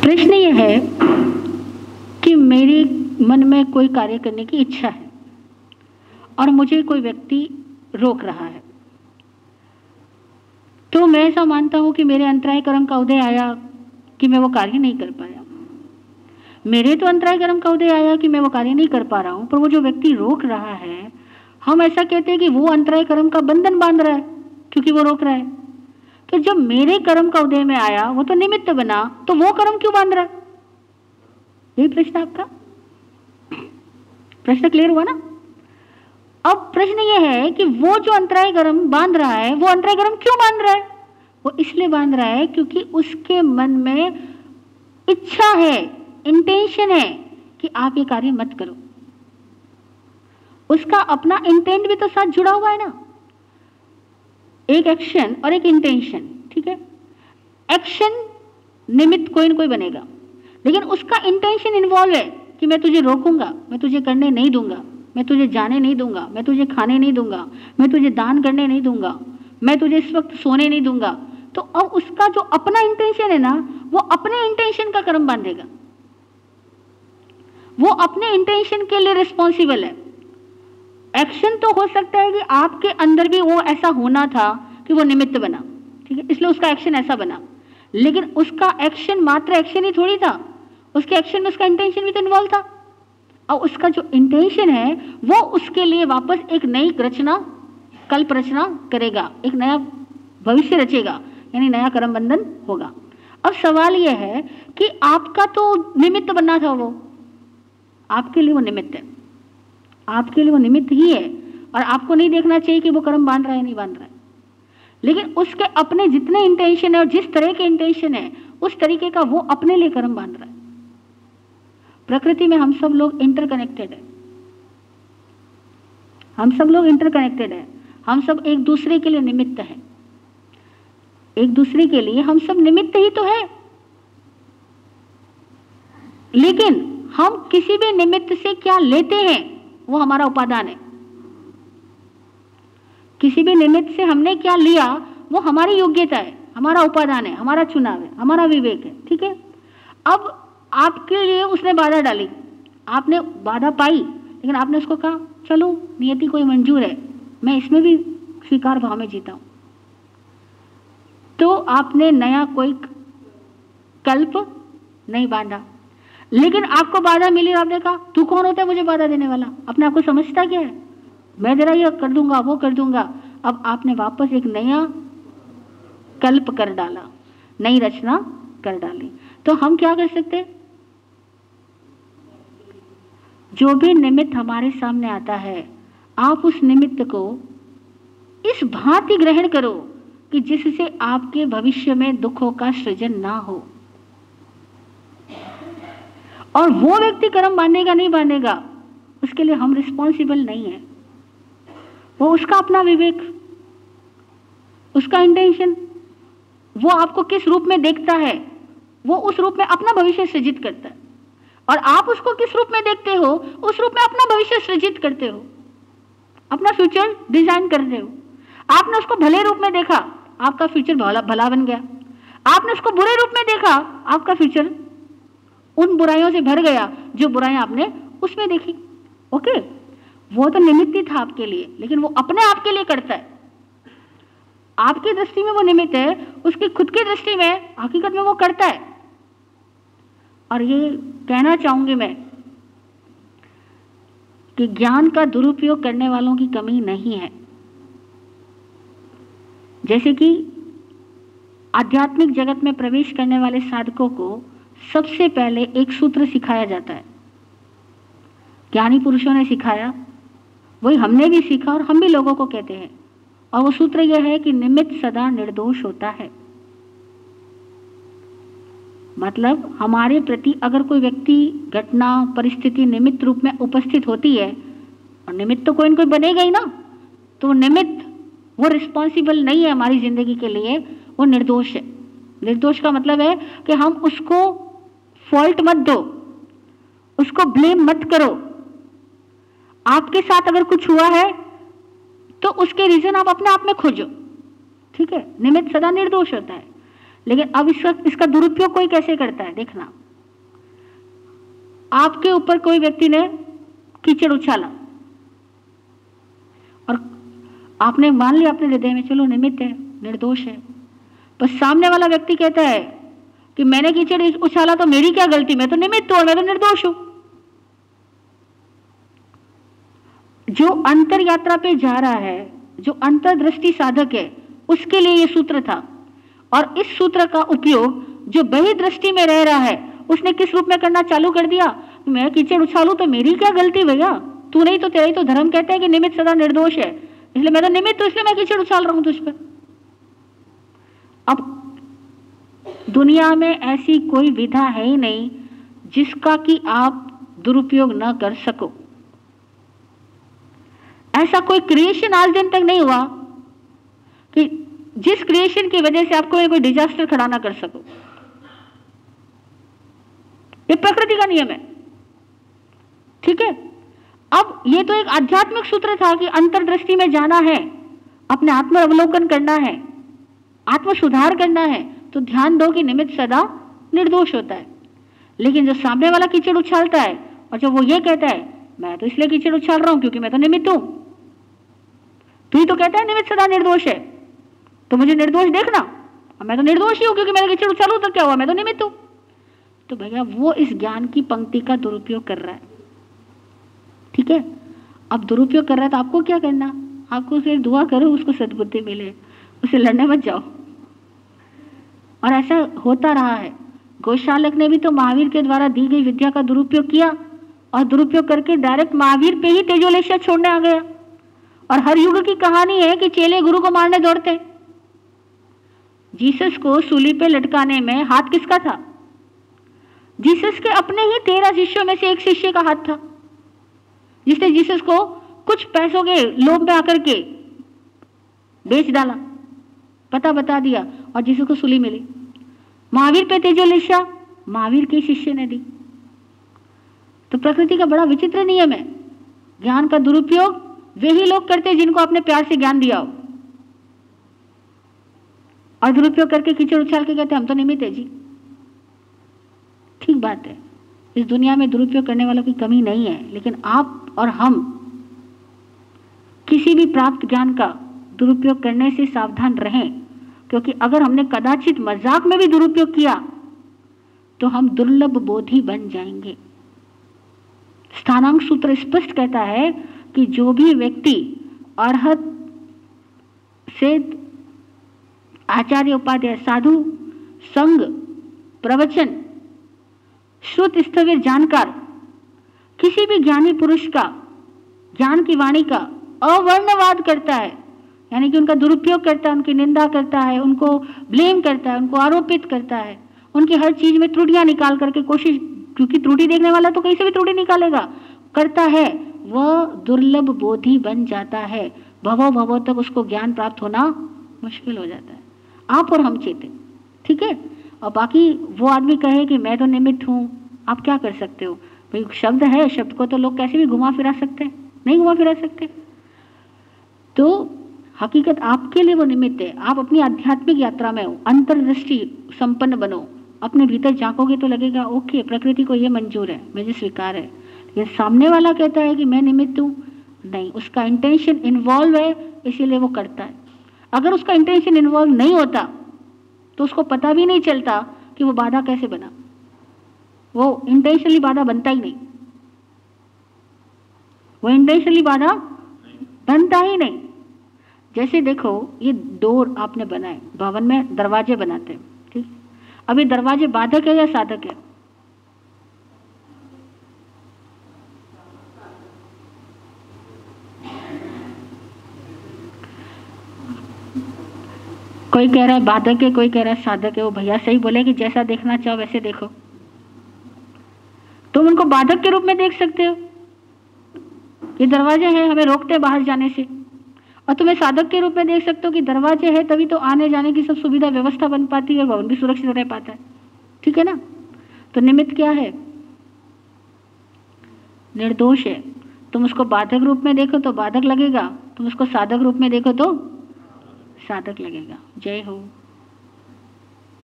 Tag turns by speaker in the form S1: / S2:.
S1: प्रश्न यह है कि मेरे मन में कोई कार्य करने की इच्छा है और मुझे कोई व्यक्ति रोक रहा है, तो मैं ऐसा मानता हूं कि मेरे अंतराय कर्म का उदय आया कि मैं वो कार्य नहीं कर पाया। मेरे तो अंतराय कर्म का उदय आया कि मैं वो कार्य नहीं कर पा रहा हूं, पर वो जो व्यक्ति रोक रहा है, हम ऐसा कहते हैं कि वो अंतराय कर्म का बंधन बांध रहा है क्योंकि वो रोक रहा है। तो जब मेरे कर्म का उदय में आया, वो तो निमित्त बना, तो वो कर्म क्यों बांध रहा है? यही प्रश्न आपका। प्रश्न क्लियर हुआ ना? अब प्रश्न ये है कि वो जो अंतराय कर्म बांध रहा है, वो अंतराय कर्म क्यों बांध रहा है? वो इसलिए बांध रहा है क्योंकि उसके मन में इच्छा है, इंटेंशन है कि आप ये कार्य मत करो। उसका अपना इंटेंट भी तो साथ जुड़ा हुआ है ना, एक एक्शन और एक इंटेंशन, ठीक है? एक्शन निमित्त कोई न कोई बनेगा, लेकिन उसका इंटेंशन इन्वॉल्व है कि मैं तुझे रोकूंगा, मैं तुझे करने नहीं दूंगा, मैं तुझे जाने नहीं दूंगा, मैं तुझे खाने नहीं दूंगा, मैं तुझे दान करने नहीं दूंगा, मैं तुझे इस वक्त सोने नहीं दूंगा। तो अब उसका जो अपना इंटेंशन है ना, वो अपने इंटेंशन का कर्म बांधेगा, वो अपने इंटेंशन के लिए रिस्पॉन्सिबल है। एक्शन तो हो सकता है कि आपके अंदर भी वो ऐसा होना था कि वो निमित्त बना, ठीक है, इसलिए उसका एक्शन ऐसा बना, लेकिन उसका एक्शन मात्र एक्शन ही थोड़ी था, उसके एक्शन में उसका इंटेंशन भी तो इन्वॉल्व था। और उसका जो इंटेंशन है वो उसके लिए वापस एक नई रचना, कल्प रचना करेगा, एक नया भविष्य रचेगा, यानी नया कर्म बंधन होगा। अब सवाल यह है कि आपका तो निमित्त बनना था, वो आपके लिए वो निमित्त है, आपके लिए वो निमित्त ही है, और आपको नहीं देखना चाहिए कि वो कर्म बांध रहा है नहीं बांध रहा है, लेकिन उसके अपने जितने इंटेंशन है और जिस तरह के इंटेंशन है उस तरीके का वो अपने लिए कर्म बांध रहा है। प्रकृति में हम सब लोग इंटरकनेक्टेड है, हम सब लोग इंटरकनेक्टेड है, हम सब एक दूसरे के लिए निमित्त है, एक दूसरे के लिए हम सब निमित्त ही तो है। लेकिन हम किसी भी निमित्त से क्या लेते हैं वो हमारा उपादान है, किसी भी निमित्त से हमने क्या लिया वो हमारी योग्यता है, हमारा उपादान है, हमारा चुनाव है, हमारा विवेक है, ठीक है? अब आपके लिए उसने बाधा डाली, आपने बाधा पाई, लेकिन आपने उसको कहा चलो नियति कोई मंजूर है, मैं इसमें भी स्वीकार भाव में जीता हूं, तो आपने नया कोई कल्प नहीं बांधा। लेकिन आपको बाधा मिली, आपने कहा तू कौन होता है मुझे बाधा देने वाला, अपने आपको समझता क्या है, मैं जरा ये कर दूंगा वो कर दूंगा। अब आपने वापस एक नया कल्प कर डाला, नई रचना कर डाली। तो हम क्या कर सकते? जो भी निमित्त हमारे सामने आता है, आप उस निमित्त को इस भांति ग्रहण करो कि जिससे आपके भविष्य में दुखों का सृजन ना हो। और वो व्यक्ति कर्म बांधेगा नहीं बांधेगा उसके लिए हम रिस्पॉन्सिबल नहीं है, वो उसका अपना विवेक, उसका इंटेंशन, वो आपको किस रूप में देखता है वो उस रूप में अपना भविष्य सृजित करता है, और आप उसको किस रूप में देखते हो उस रूप में अपना भविष्य सृजित करते हो, अपना फ्यूचर डिजाइन करते हो। आपने उसको भले रूप में देखा, आपका फ्यूचर भला बन गया, आपने उसको बुरे रूप में देखा, आपका फ्यूचर उन बुराइयों से भर गया जो बुराइयां आपने उसमें देखी। ओके, वो तो निमित्त ही था आपके लिए, लेकिन वो अपने आप के लिए करता है, आपकी दृष्टि में वो निमित्त है, उसकी खुद की दृष्टि में हकीकत में वो करता है। और ये कहना चाहूंगी मैं कि ज्ञान का दुरुपयोग करने वालों की कमी नहीं है। जैसे कि आध्यात्मिक जगत में प्रवेश करने वाले साधकों को सबसे पहले एक सूत्र सिखाया जाता है, ज्ञानी पुरुषों ने सिखाया, वही हमने भी सीखा और हम भी लोगों को कहते हैं, और वो सूत्र यह है कि निमित्त सदा निर्दोष होता है। मतलब हमारे प्रति अगर कोई व्यक्ति, घटना, परिस्थिति निमित्त रूप में उपस्थित होती है, और निमित्त तो कोई न कोई बनेगा ही ना, तो निमित्त वो रिस्पॉन्सिबल नहीं है हमारी जिंदगी के लिए, वो निर्दोष है। निर्दोष का मतलब है कि हम उसको फॉल्ट मत दो, उसको ब्लेम मत करो। आपके साथ अगर कुछ हुआ है तो उसके रीजन आप अपने आप में खोजो, ठीक है? निमित्त सदा निर्दोष होता है। लेकिन अब इसका दुरुपयोग कोई कैसे करता है देखना। आपके ऊपर कोई व्यक्ति ने कीचड़ उछाला और आपने मान लिया अपने हृदय में चलो निमित्त है, निर्दोष है, पर सामने वाला व्यक्ति कहता है कि मैंने कीचड़ उछाला तो मेरी क्या गलती, मैं तो निमित्त हूं, मैं तो निर्दोष हूं। जो अंतर यात्रा पे जा रहा है, जो अंतर्दृष्टि साधक है, उसके लिए यह सूत्र था। और इस सूत्र का उपयोग जो बहिर्दृष्टि में रह रहा है उसने किस रूप में करना चालू कर दिया, मैं कीचड़ उछालू तो मेरी क्या गलती भैया, तू नहीं तो तेरा ही तो धर्म कहता है कि निमित्त सदा निर्दोष है, इसलिए मैं तो निमित्त हूं, इसलिए मैं कीचड़ उछाल रहा हूं तुझ पर। अब दुनिया में ऐसी कोई विधा है ही नहीं जिसका कि आप दुरुपयोग न कर सको। ऐसा कोई क्रिएशन आज दिन तक नहीं हुआ कि जिस क्रिएशन की वजह से आपको कोई डिजास्टर खड़ा ना कर सको। ये प्रकृति का नियम है, ठीक है। अब ये तो एक आध्यात्मिक सूत्र था कि अंतर्दृष्टि में जाना है, अपने आत्म अवलोकन करना है, आत्म सुधार करना है, तो ध्यान दो कि निमित्त सदा निर्दोष होता है। लेकिन जो सामने वाला कीचड़ उछालता है और जब वो ये कहता है मैं तो इसलिए कीचड़ उछाल रहा हूं क्योंकि मैं तो निमित्त हूं, तू ही तो कहता है निमित्त सदा निर्दोष है, तो मुझे निर्दोष देखना, और मैं तो निर्दोष ही हूं क्योंकि मैंने कीचड़ उछालू तो क्या हुआ, मैं तो निमित्त हूं। तो भैया वो इस ज्ञान की पंक्ति का दुरुपयोग कर रहा है, ठीक है। अब दुरुपयोग कर रहा है तो आपको क्या करना, आपको उसे दुआ करो उसको सद्बुद्धि मिले, उसे लड़ने मत जाओ। और ऐसा होता रहा है। गौशालक ने भी तो महावीर के द्वारा दी गई विद्या का दुरुपयोग किया और दुरुपयोग करके डायरेक्ट महावीर पे ही तेजोलेशा छोड़ने आ गया। और हर युग की कहानी है कि चेले गुरु को मारने दौड़ते। जीसस को सूली पे लटकाने में हाथ किसका था? जीसस के अपने ही 13 शिष्यों में से एक शिष्य का हाथ था, जिसने जीसस को कुछ पैसों के लोभ में आकर के बेच डाला, पता बता दिया और जीसस को सूली मिली। महावीर पे तेजोलेशा महावीर के शिष्य ने दी। तो प्रकृति का बड़ा विचित्र नियम है। ज्ञान का दुरुपयोग वे ही लोग करते हैं जिनको आपने प्यार से ज्ञान दिया हो, और दुरुपयोग करके कीचड़ उछाल के कहते हम तो निमित्त है जी। ठीक बात है, इस दुनिया में दुरुपयोग करने वालों की कमी नहीं है, लेकिन आप और हम किसी भी प्राप्त ज्ञान का दुरुपयोग करने से सावधान रहें, क्योंकि अगर हमने कदाचित मजाक में भी दुरुपयोग किया तो हम दुर्लभ बोधि बन जाएंगे। स्थानांक सूत्र स्पष्ट कहता है कि जो भी व्यक्ति अर्हत से आचार्य उपाध्याय साधु संग प्रवचन श्रुत स्थविर जानकार किसी भी ज्ञानी पुरुष का ज्ञान की वाणी का अवर्णवाद करता है, यानी कि उनका दुरुपयोग करता है, उनकी निंदा करता है, उनको ब्लेम करता है, उनको आरोपित करता है, उनकी हर चीज में त्रुटियां निकाल करके कोशिश, क्योंकि त्रुटि देखने वाला तो कहीं से भी त्रुटि निकालेगा, करता है, वह दुर्लभ बोधि बन जाता है। भवो भवो तक उसको ज्ञान प्राप्त होना मुश्किल हो जाता है। आप और हम चेते, ठीक है। और बाकी वो आदमी कहे कि मैं तो निमित्त हूं, आप क्या कर सकते हो भाई? शब्द है, शब्द को तो लोग कैसे भी घुमा फिरा सकते हैं, नहीं घुमा फिरा सकते। तो हकीकत आपके लिए वो निमित्त है। आप अपनी आध्यात्मिक यात्रा में हो, अंतर्दृष्टि संपन्न बनो, अपने भीतर झांकोगे तो लगेगा ओके प्रकृति को ये मंजूर है, मुझे स्वीकार है। ये सामने वाला कहता है कि मैं निमित्त हूं, नहीं, उसका इंटेंशन इन्वॉल्व है, इसीलिए वो करता है। अगर उसका इंटेंशन इन्वॉल्व नहीं होता तो उसको पता भी नहीं चलता कि वो बाधा कैसे बना। वो इंटेंशनली बाधा बनता ही नहीं, वो इंटेंशनली बाधा बनता ही नहीं। जैसे देखो ये डोर आपने बनाए, भवन में दरवाजे बनाते हैं, ठीक। अब ये दरवाजे बाधक है या साधक है? कोई कह रहा है बाधक है, कोई कह रहा है साधक है। वो भैया सही बोले कि जैसा देखना चाहो वैसे देखो। तुम उनको बाधक के रूप में देख सकते हो, ये दरवाजे हैं हमें रोकते हैं बाहर जाने से, और तुम्हें साधक के रूप में देख सकते हो कि दरवाजे है तभी तो आने जाने की सब सुविधा व्यवस्था बन पाती है, भवन भी सुरक्षित रह पाता है, ठीक है ना। तो निमित्त क्या है? निर्दोष है। तुम उसको बाधक रूप में देखो तो बाधक लगेगा, तुम उसको साधक रूप में देखो तो साधक लगेगा। जय हो।